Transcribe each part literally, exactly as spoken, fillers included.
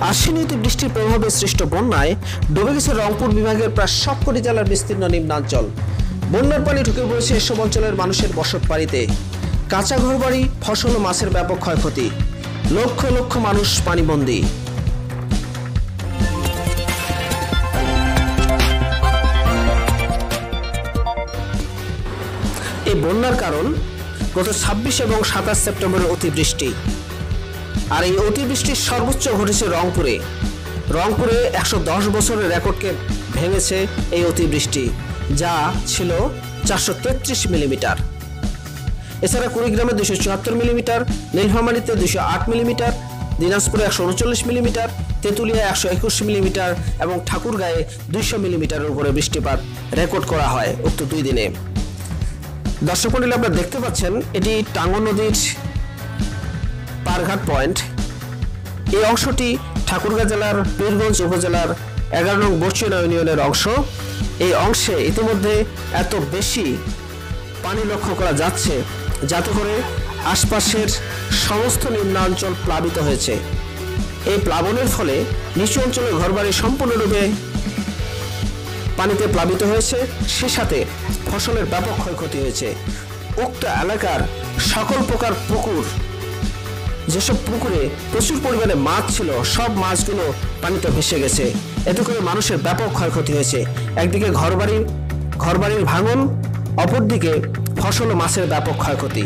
আশ্বিন অতিবৃষ্টির প্রভাবে সৃষ্ট বন্যায় ডুবে গেছে রংপুর বিভাগের প্রায় সবকটি জেলার বিস্তীর্ণ নিম্নাঞ্চল। বন্যার পানি ঢুকে পড়েছে এসব অঞ্চলের মানুষের বসত বাড়িতে। কাঁচা ঘরবাড়ি, ফসল ও মাছের ব্যাপক ক্ষয়ক্ষতি। লক্ষ লক্ষ মানুষ পানিবন্দী। এই বন্যার কারণ গত ছাব্বিশ এবং সাতাশ সেপ্টেম্বরের অতিবৃষ্টি। আর এই অতিবৃষ্টির সর্বোচ্চ ঘটেছে রংপুরে। রংপুরে একশো দশ বছরের রেকর্ডকে ভেঙেছে এই অতিবৃষ্টি, যা ছিল চারশো তেত্রিশ মিলিমিটার। এছাড়া কুড়িগ্রামে দুশো চুয়াত্তর মিলিমিটার, নীলফামারীতে দুশো আট মিলিমিটার, দিনাজপুরে একশো উনচল্লিশ মিলিমিটার, তেঁতুলিয়া একশো একুশ মিলিমিটার এবং ঠাকুরগাঁয়ে দুইশো মিলিমিটারের উপরে বৃষ্টিপাত রেকর্ড করা হয় উক্ত দুই দিনে। দর্শক মণ্ডলী, আপনারা দেখতে পাচ্ছেন এটি টাঙ্গন নদীর পারঘাট পয়েন্ট। এই অংশটি ঠাকুরগাঁ জেলার পীরগঞ্জ উপজেলার এগারো নং বরচিনা ইউনিয়নের অংশ। এই অংশে ইতিমধ্যে এত বেশি পানি লক্ষ্য করা যাচ্ছে, যাতে করে আশপাশের সমস্ত নিম্নাঞ্চল প্লাবিত হয়েছে। এই প্লাবনের ফলে নিচু অঞ্চলের ঘরবাড়ি সম্পূর্ণরূপে পানিতে প্লাবিত হয়েছে, সে সাথে ফসলের ব্যাপক ক্ষয়ক্ষতি হয়েছে। উক্ত এলাকার সকল প্রকার পুকুর, যেসব পুকুরে প্রচুর পরিমাণে মাছ ছিল, সব মাছগুলো পানিতে ভেসে গেছে। এতে করে মানুষের ব্যাপক ক্ষয়ক্ষতি হয়েছে। একদিকে ঘরবাড়ি ঘরবাড়ির ভাঙন, অপরদিকে ফসল ও মাছের ব্যাপক ক্ষয়ক্ষতি।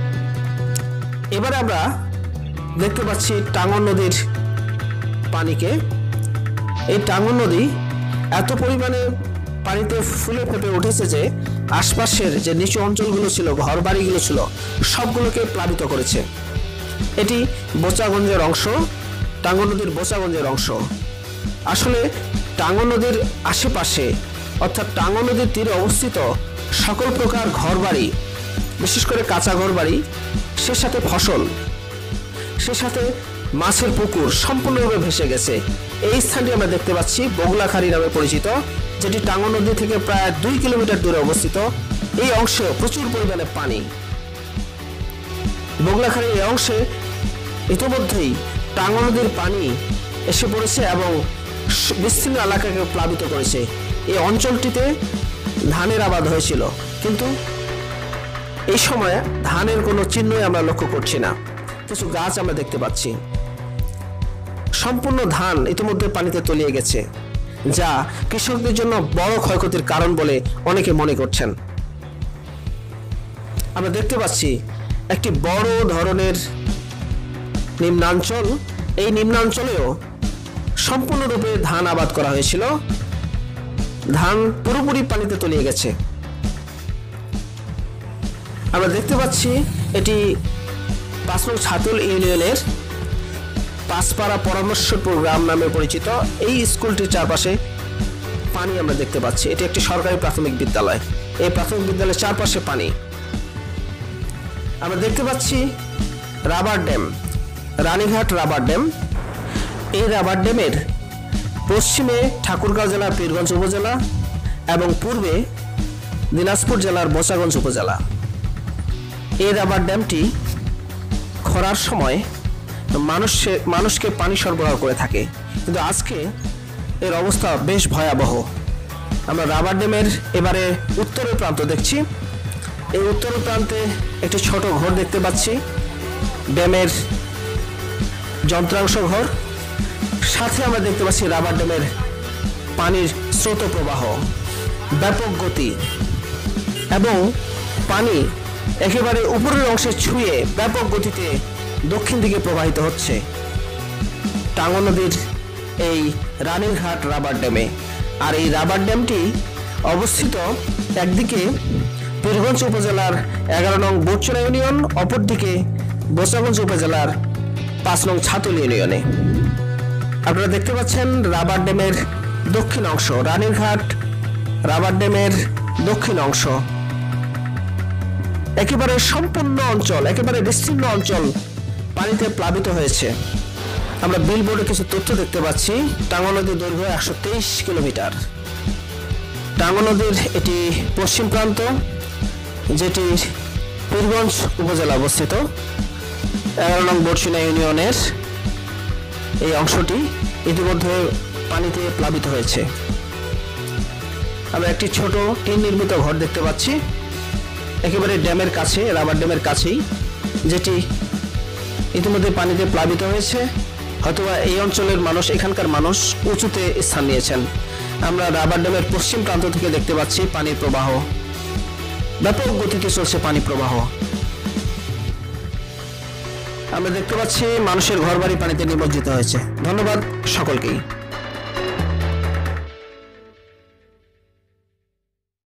এবারে আমরা দেখতে পাচ্ছি টাঙ্গন নদীর পানিকে। এই টাঙ্গন নদী এত পরিমাণে পানিতে ফুলে ফেপে উঠেছে যে আশপাশের যে নিচু অঞ্চলগুলো ছিল, ঘরবাড়িগুলো ছিল, সবগুলোকে প্লাবিত করেছে। এটি বোচাগঞ্জের অংশ, টাঙ্গন নদীর বোচাগঞ্জের অংশ। আসলে টাঙ্গন নদীর আশেপাশে অর্থাৎ টাঙ্গন নদীর তীরে অবস্থিত সকল প্রকার ঘরবাড়ি, বিশেষ করে কাঁচা ঘরবাড়ি, সে সাথে ফসল, সে সাথে মাছের পুকুর সম্পূর্ণভাবে ভেসে গেছে। এই স্থানটি আমরা দেখতে পাচ্ছি বগলাখাড়ি নামে পরিচিত, যেটি টাঙ্গন নদী থেকে প্রায় দুই কিলোমিটার দূরে অবস্থিত। এই অংশে প্রচুর পরিমাণে পানি। বগলাখাড়ির এই অংশে ইতিমধ্যেই টাঙ্গন নদীর পানি এসে পড়েছে এবং বিস্তীর্ণ এলাকাকে প্লাবিত করেছে। এই অঞ্চলটিতে ধানের আবাদ হয়েছিল, কিন্তু এই সময় ধানের কোনো চিহ্নই আমরা লক্ষ্য করছি না। কিছু গাছ আমরা দেখতে পাচ্ছি। সম্পূর্ণ ধান ইতিমধ্যে পানিতে তলিয়ে গেছে, যা কৃষকদের জন্য বড় ক্ষয়ক্ষতির কারণ বলে অনেকে মনে করছেন। আমরা দেখতে পাচ্ছি একটি বড় ধরনের নিম্নাঞ্চল। এই নিম্নাঞ্চলেও সম্পূর্ণরূপে ধান আবাদ করা হয়েছিল। ধান পুরোপুরি পানিতে তলিয়ে গেছে। আমরা দেখতে পাচ্ছি এটি পাঁচ নং ছাতুল ইউনিয়নের পাঁচপাড়া পরামর্শপুর গ্রাম নামে পরিচিত। এই স্কুলটির চারপাশে পানি আমরা দেখতে পাচ্ছি। এটি একটি সরকারি প্রাথমিক বিদ্যালয়। এই প্রাথমিক বিদ্যালয়ের চারপাশে পানি। আমরা দেখতে পাচ্ছি rubber dam, Ranighat rubber dam. এই রাবার ড্যামের পশ্চিমে ঠাকুরগাঁও জেলার পীরগঞ্জ উপজেলা এবং পূর্বে দিনাজপুর জেলার বোচাগঞ্জ উপজেলা। এই রাবার ড্যামটি খরার সময় মানুষের মানুষকে পানি সরবরাহ করে থাকে, কিন্তু আজকে এর অবস্থা বেশ ভয়াবহ। আমরা রাবার ড্যামের এবারে উত্তরের প্রান্ত দেখছি। এই উত্তরের প্রান্তে একটি ছোট ঘর দেখতে পাচ্ছি, ড্যামের যন্ত্রাংশ ঘর। সাথে আমরা দেখতে পাচ্ছি রাবার ড্যামের পানির স্রোত প্রবাহ, ব্যাপক গতি, এবং পানি একেবারে উপরের অংশে ছুঁয়ে ব্যাপক গতিতে দক্ষিণ দিকে প্রবাহিত হচ্ছে টাঙ্গন নদীর এই রানীরঘাট রাবার ড্যামে। আর এই রাবার ড্যামটি অবস্থিত একদিকে পীরগঞ্জ উপজেলার এগারো নং বরচিনা ইউনিয়ন, অপরদিকে বোচাগঞ্জ উপজেলার পাঁচ নং ছাতুল ইউনিয়নে। আপনারা দেখতে পাচ্ছেন রাবার ড্যামের দক্ষিণ অংশ, রানীরঘাট রাবার ড্যামের দক্ষিণ অংশ। একেবারে সম্পূর্ণ অঞ্চল, একেবারে বিস্তীর্ণ অঞ্চল পানিতে প্লাবিত হয়েছে। আমরা বিলবোর্ডে কিছু তথ্য দেখতে পাচ্ছি। টাঙ্গন নদীর দৈর্ঘ্য একশো তেইশ কিলোমিটার। টাঙ্গন নদীর এটি পশ্চিম প্রান্ত, যেটি পীরগঞ্জ উপজেলা অবস্থিত, এগারো নং বরচিনা ইউনিয়নের এই অংশটি। ইতিমধ্যে পানিতে প্লাবিত হয়েছে। আমরা একটি ছোট টিন নির্মিত ঘর দেখতে পাচ্ছি একেবারে ড্যামের কাছে, রাবার ড্যামের কাছেই, যেটি ইতিমধ্যে পানিতে প্লাবিত হয়েছে। হয়তোবা এই অঞ্চলের মানুষ, এখানকার মানুষ উঁচুতে স্থান নিয়েছেন। আমরা রাবার ড্যামের পশ্চিম প্রান্ত থেকে দেখতে পাচ্ছি পানির প্রবাহ, ব্যাপক গতিতে চলছে পানি প্রবাহ। আমরা দেখতে পাচ্ছি মানুষের ঘরবাড়ি পানিতে নিমজ্জিত হয়েছে। ধন্যবাদ সকলকেই।